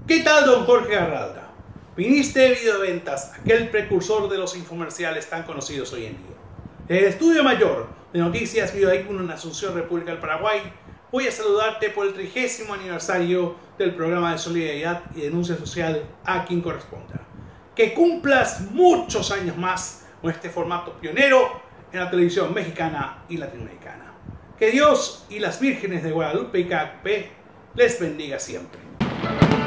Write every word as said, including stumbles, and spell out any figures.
¿Qué tal, don Jorge Garralda? Viniste de Videoventas, aquel precursor de los infomerciales tan conocidos hoy en día. Desde el estudio mayor de Noticias Videoicuno en Asunción, República del Paraguay, voy a saludarte por el trigésimo aniversario del programa de solidaridad y denuncia social a quien corresponda. Que cumplas muchos años más con este formato pionero en la televisión mexicana y latinoamericana. Que Dios y las vírgenes de Guadalupe y Cacapé les bendiga siempre.